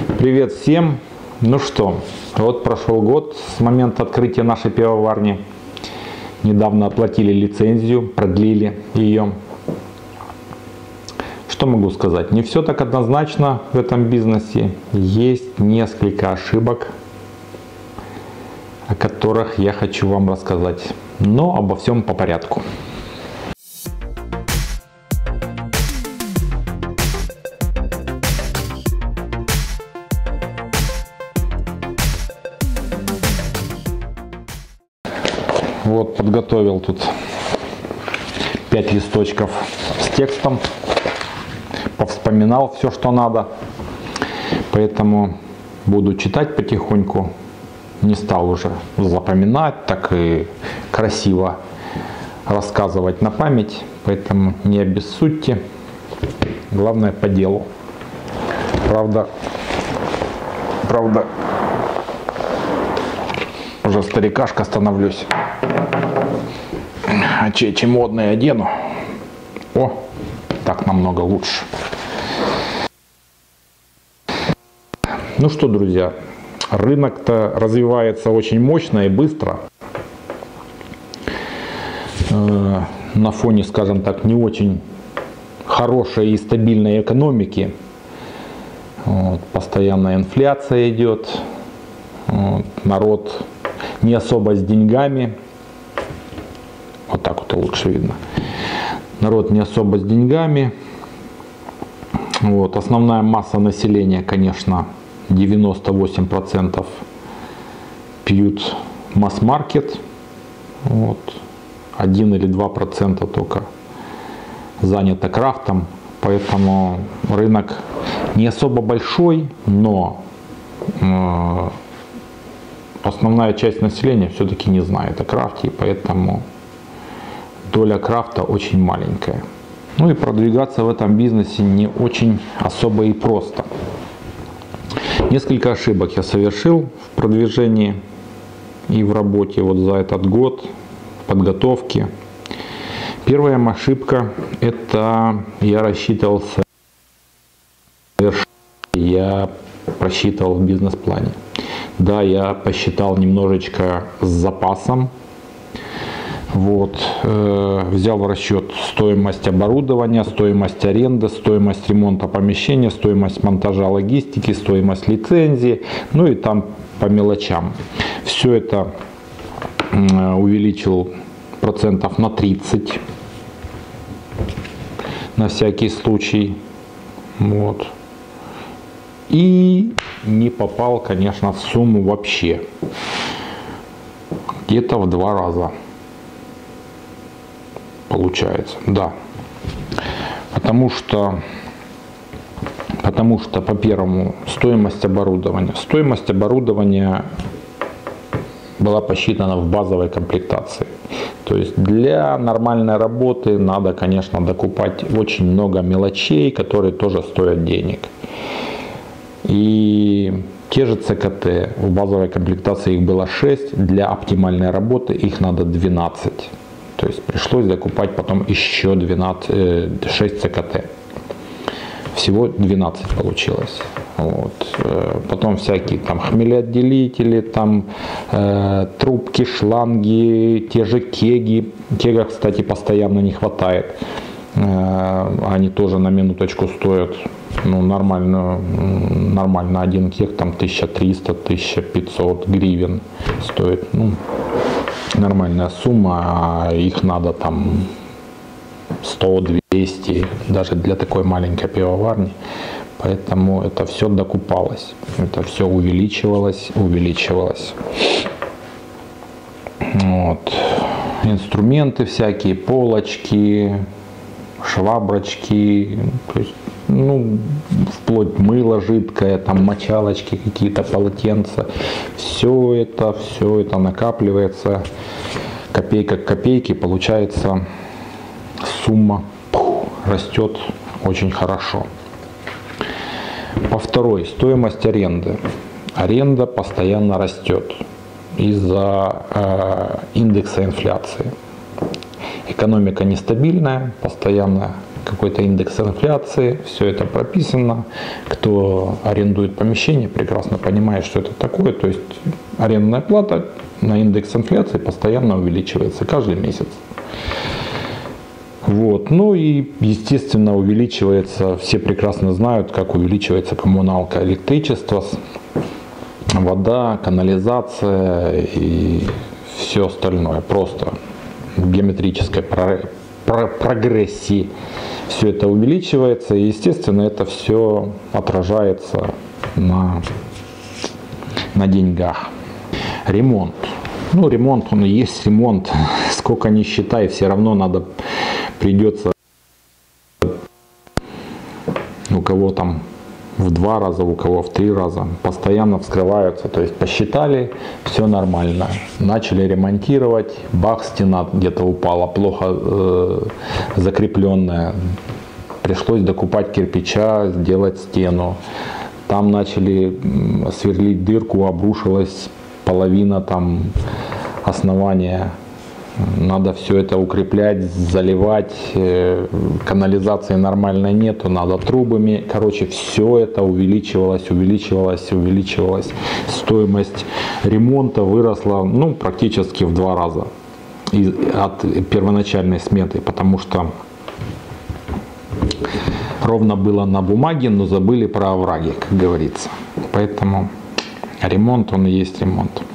Привет всем! Ну что, вот прошел год с момента открытия нашей пивоварни. Недавно оплатили лицензию, продлили ее. Что могу сказать? Не все так однозначно в этом бизнесе. Есть несколько ошибок, о которых я хочу вам рассказать. Но обо всем по порядку. Вот подготовил тут 5 листочков с текстом, повспоминал все, что надо, поэтому буду читать потихоньку, не стал уже запоминать, так и красиво рассказывать на память, поэтому не обессудьте, главное по делу. Правда, уже старикашка становлюсь. А чем модные одену. О, так намного лучше. Ну что, друзья, рынок-то развивается очень мощно и быстро. На фоне, скажем так, не очень хорошей и стабильной экономики. Вот, постоянная инфляция идет. Вот, народ не особо с деньгами. Вот так вот лучше видно. Народ не особо с деньгами. Вот. Основная масса населения, конечно, 98% пьют масс-маркет. Вот. 1 или 2% только занято крафтом. Поэтому рынок не особо большой, но основная часть населения все-таки не знает о крафте, и поэтому доля крафта очень маленькая. Ну и продвигаться в этом бизнесе не очень особо и просто. Несколько ошибок я совершил в продвижении и в работе вот за этот год, в подготовке. Первая ошибка — это я рассчитывал я просчитывал в бизнес-плане. Да, я посчитал немножечко с запасом. Вот, взял в расчет стоимость оборудования, стоимость аренды, стоимость ремонта помещения, стоимость монтажа логистики, стоимость лицензии, ну и там по мелочам. Все это увеличил процентов на 30 на всякий случай. Вот. И не попал, конечно, в сумму вообще. Где-то в 2 раза. Получается, да. Потому что, по-первому, стоимость оборудования. Стоимость оборудования была посчитана в базовой комплектации. То есть для нормальной работы надо, конечно, докупать очень много мелочей, которые тоже стоят денег. И те же ЦКТ, в базовой комплектации их было 6, для оптимальной работы их надо 12. То есть пришлось докупать потом еще 6 ЦКТ. Всего 12 получилось. Вот. Потом всякие там хмелеотделители, там трубки, шланги, те же кеги. Кегов, кстати, постоянно не хватает. Они тоже на минуточку стоят, ну, нормально один кег там 1300-1500 гривен стоит. Ну, нормальная сумма, а их надо там 100-200, даже для такой маленькой пивоварни. Поэтому это все докупалось, это все увеличивалось. Вот. Инструменты всякие, полочки, шваброчки, то есть, ну, вплоть мыло жидкое, там мочалочки, какие-то полотенца. Все это накапливается копейка к копейке, получается сумма растет очень хорошо. По второй, стоимость аренды. Аренда постоянно растет из-за индекса инфляции. Экономика нестабильная, постоянно какой-то индекс инфляции, все это прописано. Кто арендует помещение, прекрасно понимает, что это такое. То есть арендная плата на индекс инфляции постоянно увеличивается каждый месяц. Вот. Ну и, естественно, увеличивается, все прекрасно знают, как увеличивается коммуналка, электричество, вода, канализация и все остальное. Просто в геометрической прогрессии все это увеличивается, и, естественно, это все отражается на деньгах. Ремонт. Ну, ремонт, он и есть ремонт. Сколько ни считай, все равно придется, у кого там в 2 раза, у кого в 3 раза, постоянно вскрываются. То есть посчитали, все нормально. Начали ремонтировать, бах, стена где-то упала, плохо закрепленная. Пришлось докупать кирпича, сделать стену. Там начали сверлить дырку, обрушилась половина там основания. Надо все это укреплять, заливать, канализации нормально нету, надо трубами. Короче, все это увеличивалось. Стоимость ремонта выросла, ну, практически в 2 раза от первоначальной сметы, потому что ровно было на бумаге, но забыли про овраги, как говорится. Поэтому ремонт, он и есть ремонт.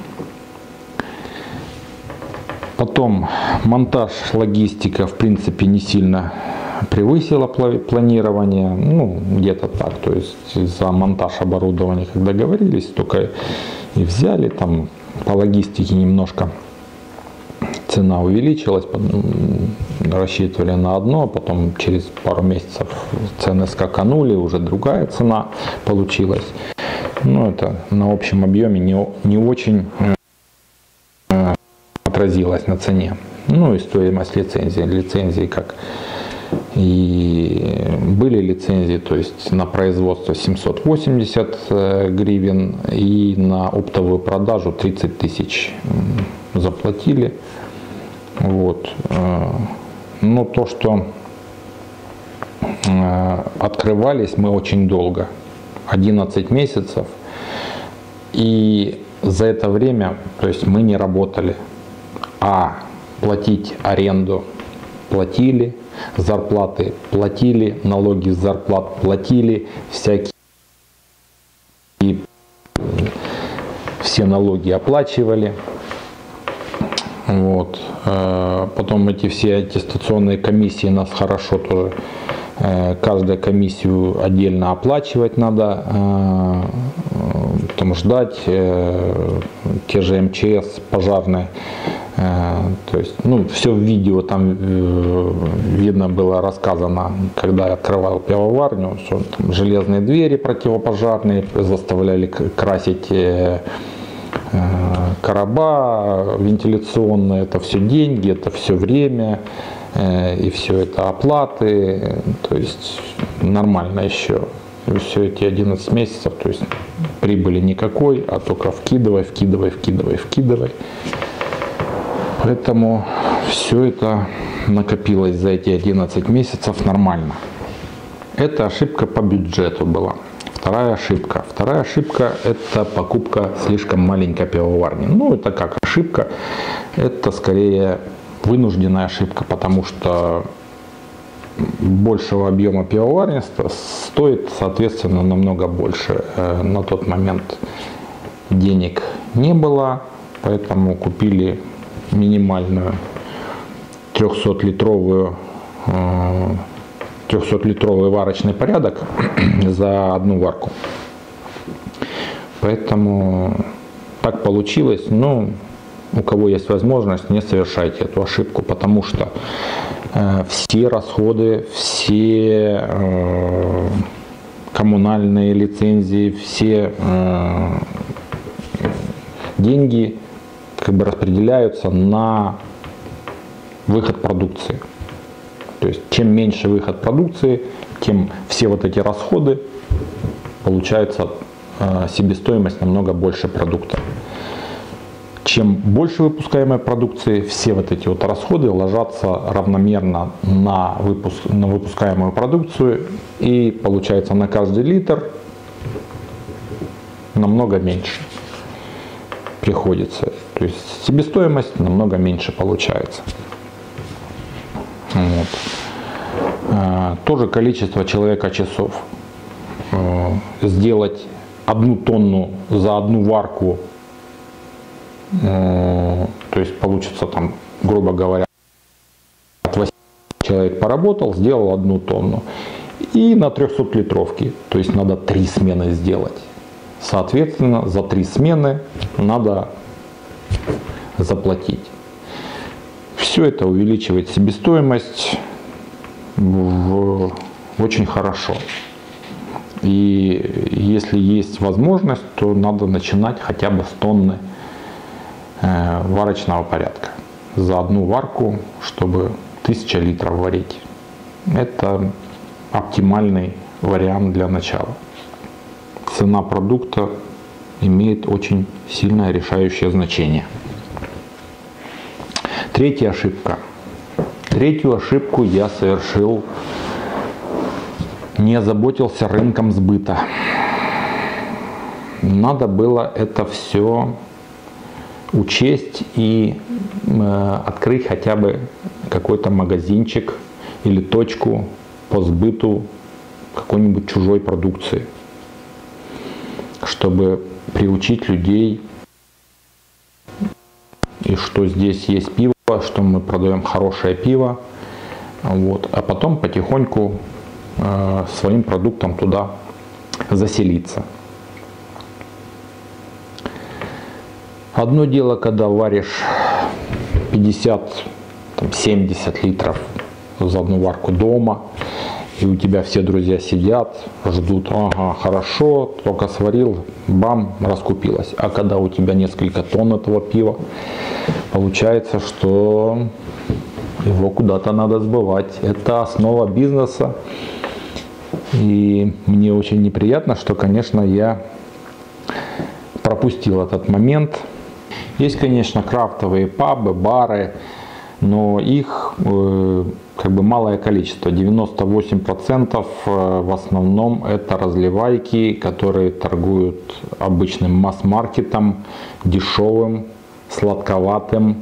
Потом монтаж, логистика, в принципе, не сильно превысила планирование, ну, где-то так. То есть за монтаж оборудования, как договорились, только и взяли, там по логистике немножко цена увеличилась, рассчитывали на одно, потом через пару месяцев цены скаканули, уже другая цена получилась. Ну, это на общем объеме не очень отразилась на цене. Ну и стоимость лицензии. Лицензии как и были лицензии, то есть на производство 780 гривен и на оптовую продажу 30 тысяч заплатили. Вот. Но то, что открывались мы очень долго, 11 месяцев, и за это время, то есть мы не работали, а платить аренду платили, зарплаты платили, налоги с зарплат платили, все налоги оплачивали. Вот. Потом эти все аттестационные комиссии нас хорошо тоже, каждую комиссию отдельно оплачивать надо, потом ждать, те же МЧС, пожарные. То есть, ну, все в видео там видно было, рассказано, когда я открывал пивоварню, что там железные двери противопожарные заставляли красить, короба вентиляционные, это все деньги, это все время, и все это оплаты, то есть нормально еще. И все эти 11 месяцев, то есть прибыли никакой, а только вкидывай. Поэтому все это накопилось за эти 11 месяцев нормально. Это ошибка по бюджету была. Вторая ошибка – это покупка слишком маленькой пивоварни. Ну, это как ошибка? Это скорее вынужденная ошибка, потому что большего объема пивоварни стоит, соответственно, намного больше. На тот момент денег не было, поэтому купили минимальную 300-литровый варочный порядок за одну варку. Поэтому так получилось. Но у кого есть возможность, не совершайте эту ошибку, потому что все расходы, все коммунальные лицензии, все деньги как бы распределяются на выход продукции. То есть чем меньше выход продукции, тем все вот эти расходы, получается себестоимость намного больше продукта. чем больше выпускаемой продукции, все вот эти вот расходы ложатся равномерно на выпускаемую продукцию, и получается на каждый литр намного меньше приходится. То есть себестоимость намного меньше получается. Вот. Тоже количество человека часов. Сделать 1 тонну за одну варку, то есть получится там, грубо говоря, от 8 человек поработал, сделал 1 тонну. И на 300-литровке, то есть надо 3 смены сделать. Соответственно, за 3 смены надо заплатить. Все это увеличивает себестоимость очень хорошо. И если есть возможность, то надо начинать хотя бы с тонны варочного порядка. За одну варку, чтобы 1000 литров варить. Это оптимальный вариант для начала. Цена продукта имеет очень сильное решающее значение. Третья ошибка. Третью ошибку я совершил, не озаботился рынком сбыта. Надо было это все учесть и открыть хотя бы какой-то магазинчик или точку по сбыту какой-нибудь чужой продукции, чтобы приучить людей, и что здесь есть пиво, что мы продаем хорошее пиво, вот, а потом потихоньку своим продуктом туда заселиться. Одно дело, когда варишь 50-70 литров за одну варку дома, и у тебя все друзья сидят, ждут, ага, хорошо, только сварил, бам, раскупилось. А когда у тебя несколько тонн этого пива, получается, что его куда-то надо сбывать. Это основа бизнеса. И мне очень неприятно, что, конечно, я пропустил этот момент. Есть, конечно, крафтовые пабы, бары, но их как бы малое количество. 98% в основном это разливайки, которые торгуют обычным масс-маркетом, дешевым, сладковатым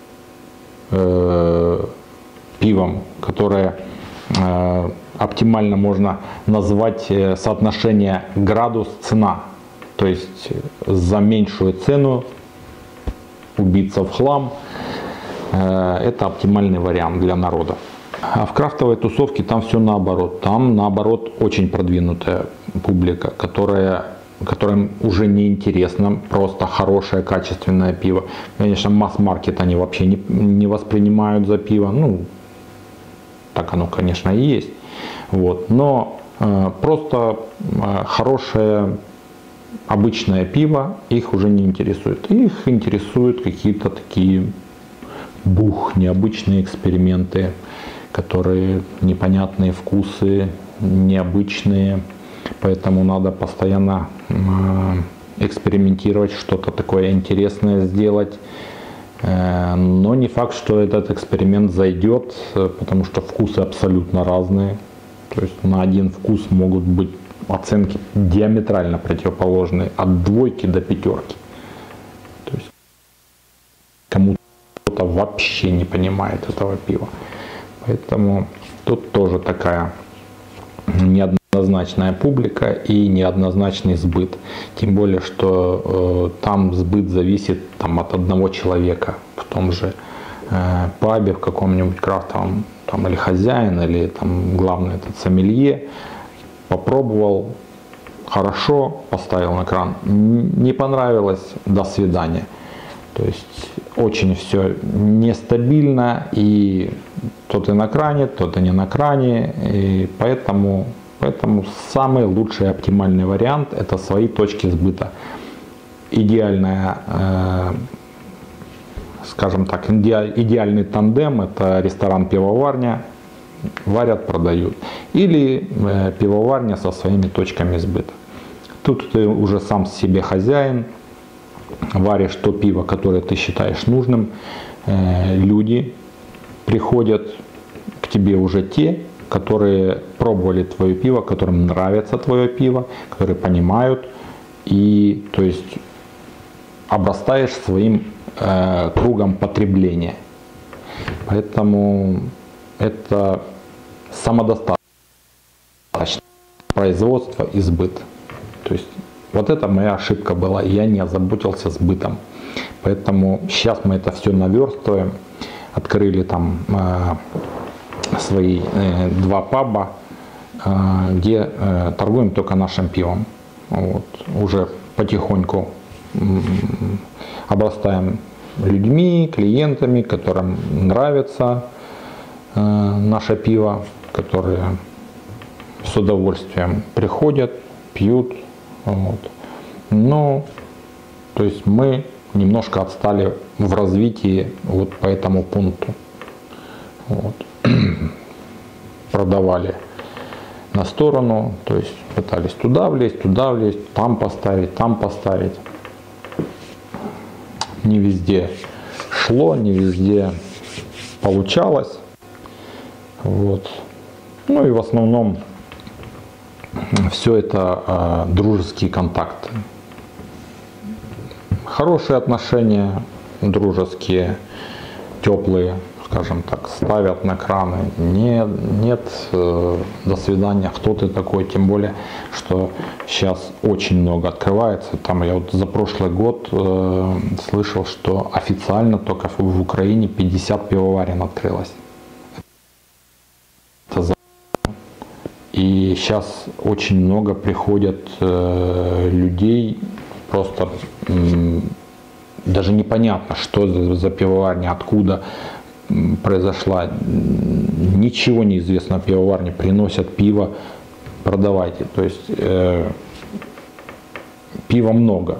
пивом, которое оптимально можно назвать соотношение градус-цена. То есть за меньшую цену убиться в хлам. Это оптимальный вариант для народа. А в крафтовой тусовке там все наоборот. Там наоборот очень продвинутая публика, которым уже не интересно просто хорошее качественное пиво. Конечно, масс-маркет они вообще не воспринимают за пиво. Ну, так оно, конечно, и есть. Вот. Но просто хорошее обычное пиво их уже не интересует. Их интересуют какие-то такие необычные эксперименты, которые непонятные вкусы, необычные. Поэтому надо постоянно экспериментировать, что-то такое интересное сделать. Но не факт, что этот эксперимент зайдет, потому что вкусы абсолютно разные. То есть на один вкус могут быть оценки диаметрально противоположные, от 2 до 5. То есть кому-то вообще не понимает этого пива. Поэтому тут тоже такая неоднозначная публика и неоднозначный сбыт. Тем более, что там сбыт зависит от одного человека в том же пабе, в каком-нибудь крафтовом, или хозяин, или главный этот сомелье. Попробовал, хорошо, поставил на кран, не понравилось, до свидания. То есть очень все нестабильно, и тот и на кране, тот и не на кране, и поэтому самый лучший оптимальный вариант — это свои точки сбыта. Идеальная, скажем так, идеальный тандем — это ресторан-пивоварня, варят, продают. Или пивоварня со своими точками сбыта. Тут ты уже сам себе хозяин, варишь то пиво, которое ты считаешь нужным, люди приходят к тебе уже те, которые пробовали твое пиво, которым нравится твое пиво, которые понимают, и то есть обрастаешь своим кругом потребления. Поэтому это самодостаточное производство и сбыт. То есть вот это моя ошибка была, я не озаботился сбытом. Поэтому сейчас мы это все наверстываем, открыли там свои 2 паба, где торгуем только нашим пивом. Вот. Уже потихоньку обрастаем людьми, клиентами, которым нравится наше пиво, которые с удовольствием приходят, пьют. Вот. Но, то есть мы немножко отстали в развитии вот по этому пункту. Вот. Продавали на сторону, то есть пытались туда влезть, там поставить. Не везде шло, не везде получалось. Вот. Ну и в основном все это дружеские контакты. Хорошие отношения, дружеские, теплые, скажем так, ставят на краны. Нет, до свидания, кто ты такой, тем более, что сейчас очень много открывается. Там я вот за прошлый год слышал, что официально только в Украине 50 пивоварен открылось. И сейчас очень много приходят людей, просто даже непонятно, что за пивоварня, откуда произошла. Ничего не известно о пивоварне, приносят пиво, продавайте. То есть пива много,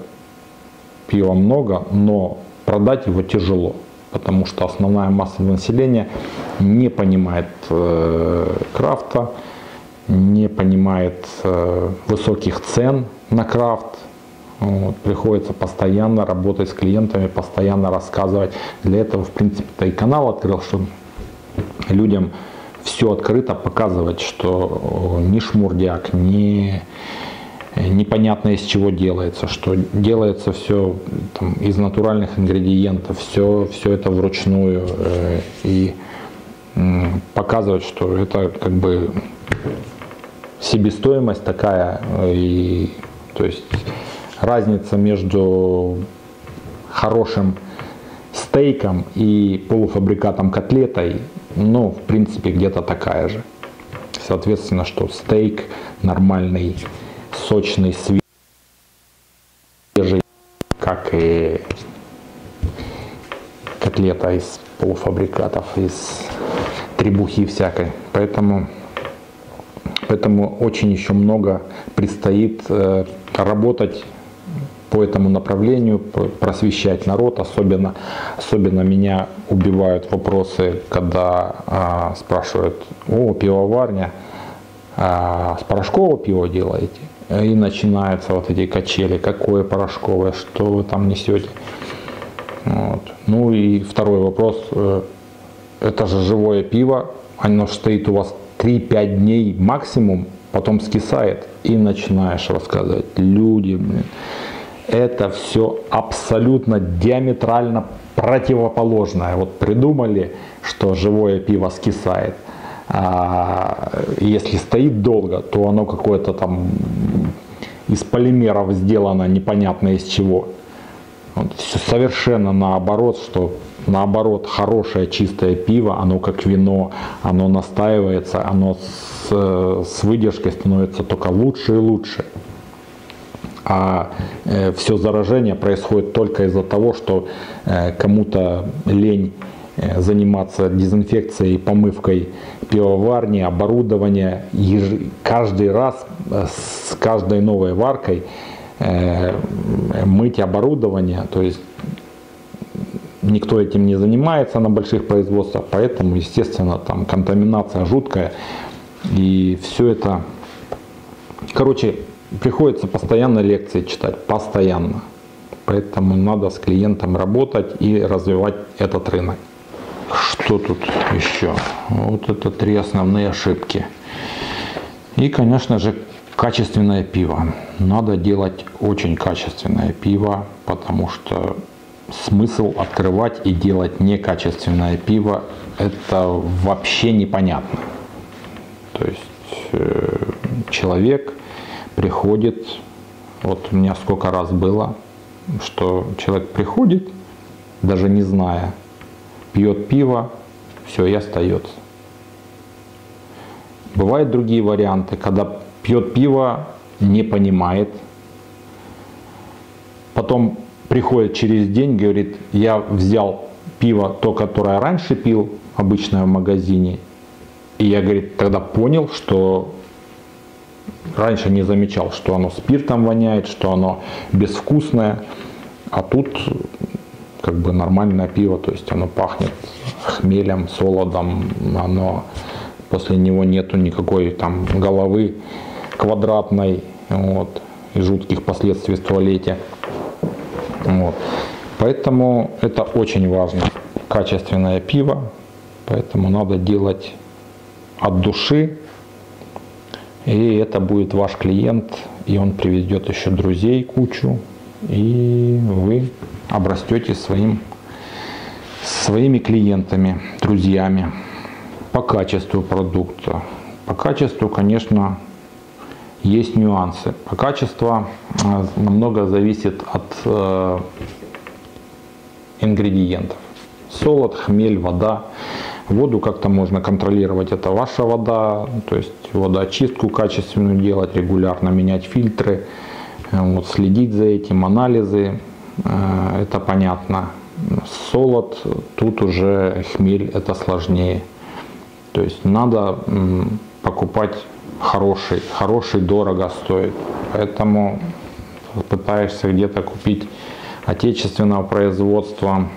но продать его тяжело, потому что основная масса населения не понимает крафта, не понимает высоких цен на крафт. Вот, приходится постоянно работать с клиентами, постоянно рассказывать. Для этого, в принципе-то, и канал открыл, чтобы людям все открыто показывать, что не шмурдяк, не непонятно из чего делается, что делается все там, из натуральных ингредиентов, все это вручную, и показывать, что это как бы себестоимость такая, и то есть разница между хорошим стейком и полуфабрикатом котлетой, ну, в принципе, где-то такая же. Соответственно, что стейк нормальный, сочный, свежий, как и котлета из полуфабрикатов, из требухи всякой. Поэтому очень еще много предстоит работать по этому направлению, просвещать народ. Особенно меня убивают вопросы, когда спрашивают: о, пивоварня, с порошкового пива делаете? И начинаются вот эти качели: какое порошковое, что вы там несете? Вот. Ну и второй вопрос: это же живое пиво, оно стоит у вас 3-5 дней максимум, потом скисает, и начинаешь рассказывать. Люди, блин, это все абсолютно диаметрально противоположное. Вот придумали, что живое пиво скисает, а если стоит долго, то оно какое-то там из полимеров сделано, непонятно из чего. Вот, все совершенно наоборот, что наоборот, хорошее чистое пиво, оно как вино, оно настаивается, оно с выдержкой становится только лучше и лучше. А все заражение происходит только из-за того, что кому-то лень заниматься дезинфекцией и помывкой пивоварни, оборудования. Каждый раз с каждой новой варкой мыть оборудование, то есть никто этим не занимается на больших производствах, поэтому, естественно, там контаминация жуткая, и все это, короче, приходится постоянно лекции читать, постоянно. Поэтому надо с клиентом работать и развивать этот рынок. Что тут еще? Вот это 3 основные ошибки. И, конечно же, качественное пиво. Надо делать очень качественное пиво, потому что смысл открывать и делать некачественное пиво — это вообще непонятно. То есть человек приходит, вот у меня сколько раз было, что человек приходит, даже не зная, пьет пиво, все, и остается. Бывают другие варианты, когда пьет пиво, не понимает, потом приходит через день, говорит: я взял пиво, то, которое раньше пил, обычное в магазине, и я, говорит, тогда понял, что раньше не замечал, что оно спиртом воняет, что оно безвкусное, а тут как бы нормальное пиво, то есть оно пахнет хмелем, солодом, оно, после него нету никакой там головы квадратной, вот, и жутких последствий в туалете. Вот. Поэтому это очень важно, качественное пиво, поэтому надо делать от души, и это будет ваш клиент, и он приведет еще друзей кучу, и вы обрастете своими клиентами, друзьями. По качеству продукта. По качеству, конечно, есть нюансы. По качеству намного зависит от ингредиентов. Солод, хмель, вода. Воду как-то можно контролировать, это ваша вода, то есть водоочистку качественную делать, регулярно менять фильтры, вот, следить за этим, анализы, это понятно. Солод, тут уже хмель, это сложнее. То есть надо покупать хороший дорого стоит. Поэтому пытаешься где-то купить отечественного производства,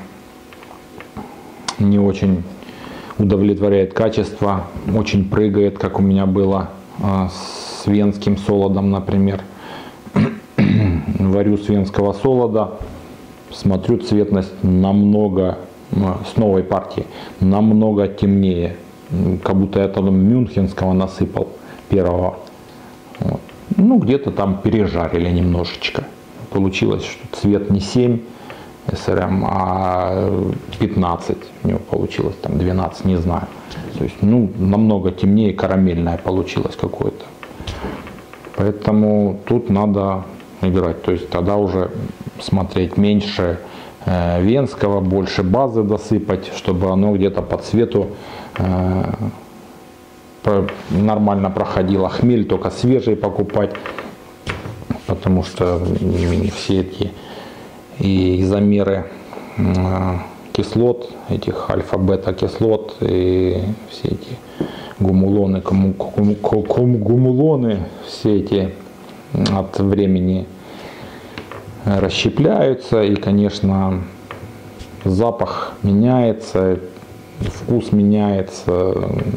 не очень удовлетворяет качество, очень прыгает, как у меня было с венским солодом, например. Варю с венского солода, смотрю, цветность намного, с новой партии, намного темнее, как будто я там мюнхенского насыпал первого. Вот. Ну, где-то там пережарили немножечко. Получилось, что цвет не 7 СРМ, а 15 у него получилось, там 12, не знаю. То есть, ну, намного темнее, карамельное получилось какое-то. Поэтому тут надо играть, то есть тогда уже смотреть меньше венского, больше базы досыпать, чтобы оно где-то по цвету нормально проходило. Хмель только свежий покупать, потому что все эти и замеры кислот, этих альфа-бета кислот, и все эти гумулоны, гумулоны, все эти от времени расщепляются, и, конечно, запах меняется, вкус меняется,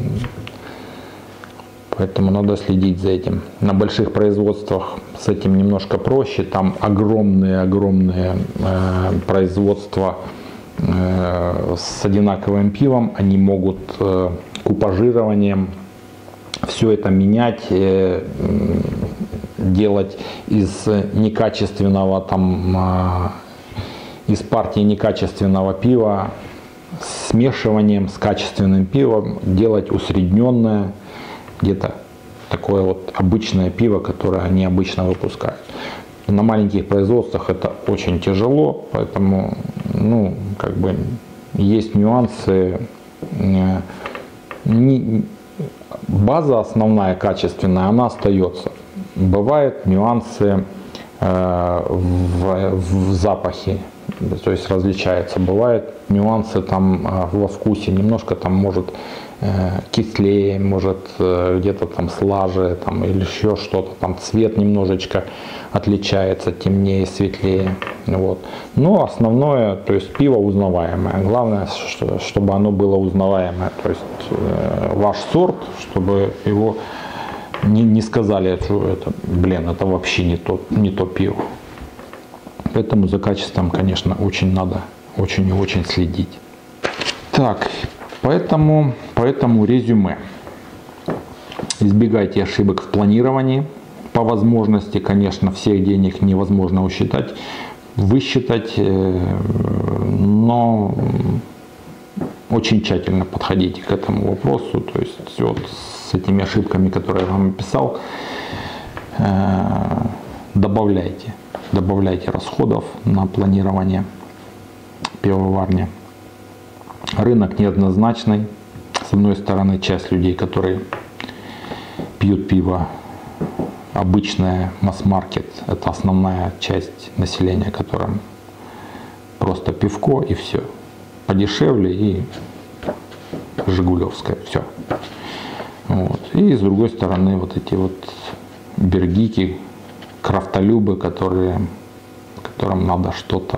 поэтому надо следить за этим. На больших производствах с этим немножко проще, там огромные производства с одинаковым пивом, они могут купажированием все это менять, делать из некачественного там, из партии некачественного пива смешиванием с качественным пивом, делать усредненное, где-то такое вот обычное пиво, которое они обычно выпускают. На маленьких производствах это очень тяжело, поэтому, ну, как бы есть нюансы. База основная качественная, она остается. Бывают нюансы в запахе, то есть различается. Бывают нюансы там во вкусе, немножко там может кислее, может где-то там слаже, там, или еще что-то, там цвет немножечко отличается, темнее, светлее. Вот. Но основное, то есть пиво узнаваемое. Главное, чтобы оно было узнаваемое. То есть ваш сорт, чтобы его не сказали, что это, блин, это вообще не то пиво. Поэтому за качеством, конечно, очень надо очень и очень следить. Так, поэтому резюме. Избегайте ошибок в планировании. По возможности, конечно, всех денег невозможно высчитать, но очень тщательно подходите к этому вопросу. То есть вот с этими ошибками, которые я вам описал, добавляйте расходов на планирование пивоварни. Рынок неоднозначный. С одной стороны, часть людей, которые пьют пиво обычное, масс-маркет, это основная часть населения, которым просто пивко и все. Подешевле и жигулевское, все. Вот. И с другой стороны, вот эти вот бергики, крафтолюбы, которым надо что-то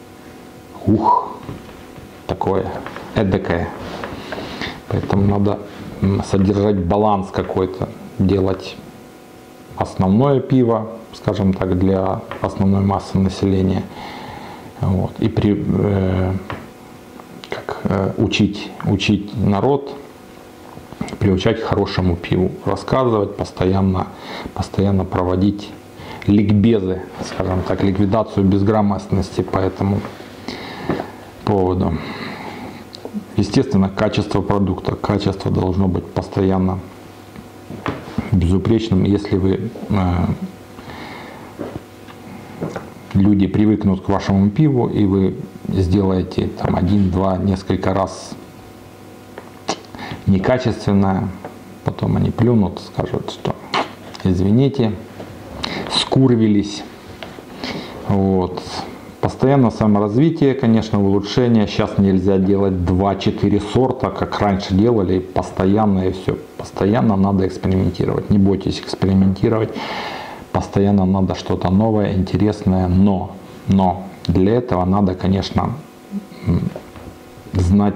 такое эдакое. Поэтому надо содержать баланс какой-то, делать основное пиво, скажем так, для основной массы населения. Вот. И учить народ, приучать к хорошему пиву, рассказывать, постоянно проводить ликбезы, скажем так, ликвидацию безграмотности по этому поводу. Естественно, качество продукта. Качество должно быть постоянно безупречным. Если люди привыкнут к вашему пиву, и вы сделаете там 1-2, несколько раз некачественное, потом они плюнут, скажут, что извините, скурвились. Вот. Постоянно саморазвитие, конечно, улучшение. Сейчас нельзя делать 2-4 сорта, как раньше делали, постоянно и все. Постоянно надо экспериментировать. Не бойтесь экспериментировать. Постоянно надо что-то новое, интересное, но для этого надо, конечно, знать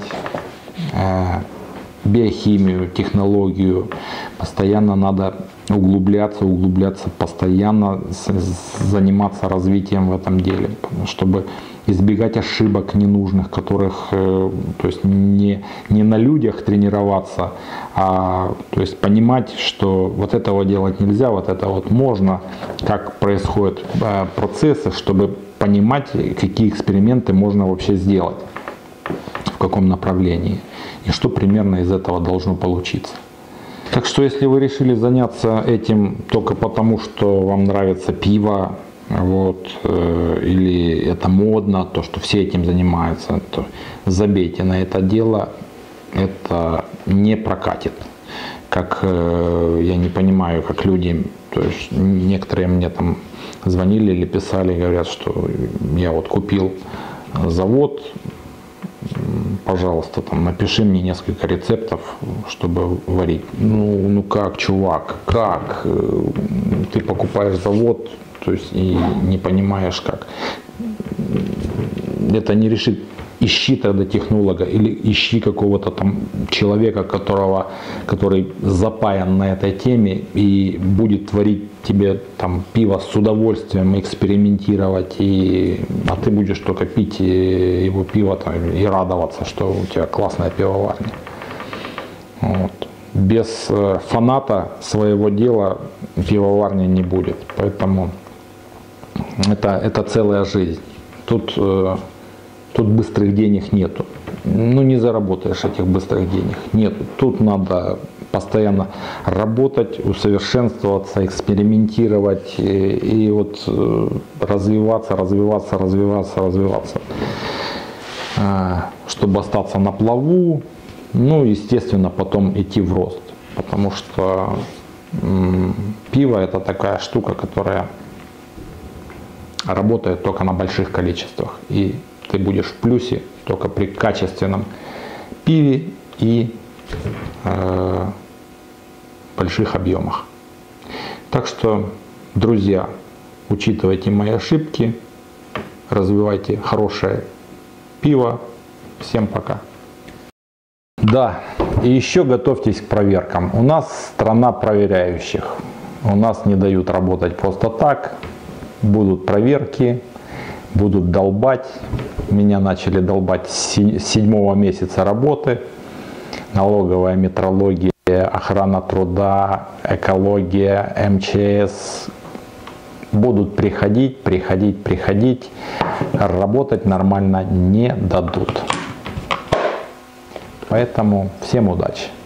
биохимию, технологию. Постоянно надо углубляться, постоянно заниматься развитием в этом деле, чтобы избегать ошибок ненужных, которых, то есть не на людях тренироваться, а то есть понимать, что вот этого делать нельзя, вот это вот можно, как происходят процессы, чтобы понимать, какие эксперименты можно вообще сделать, в каком направлении, и что примерно из этого должно получиться. Так что, если вы решили заняться этим только потому, что вам нравится пиво, вот, или это модно, то, что все этим занимаются, то забейте на это дело, это не прокатит. Как я не понимаю, как люди, то есть некоторые мне там звонили или писали, говорят, что я вот купил завод, пожалуйста, там, напиши мне несколько рецептов, чтобы варить. Ну как, чувак, как? Ты покупаешь завод, то есть и не понимаешь как. Это не решит. Ищи тогда технолога или ищи какого-то там человека, который запаян на этой теме и будет творить тебе там пиво с удовольствием, экспериментировать, а ты будешь только пить его пиво там, и радоваться, что у тебя классная пивоварня. Вот. Без фаната своего дела пивоварни не будет, поэтому это целая жизнь. Тут быстрых денег нету. Не заработаешь этих быстрых денег. Нету. Тут надо постоянно работать, усовершенствоваться, экспериментировать и вот развиваться, чтобы остаться на плаву, естественно, потом идти в рост. Потому что пиво это такая штука, которая работает только на больших количествах. И ты будешь в плюсе только при качественном пиве и больших объемах. Так что, друзья, учитывайте мои ошибки, развивайте хорошее пиво. Всем пока. Да, и еще готовьтесь к проверкам. У нас страна проверяющих. У нас не дают работать просто так. Будут проверки. будут долбать. Меня начали долбать с 7-го месяца работы. Налоговая, метрология, охрана труда, экология, МЧС. Будут приходить. Работать нормально не дадут. Поэтому всем удачи.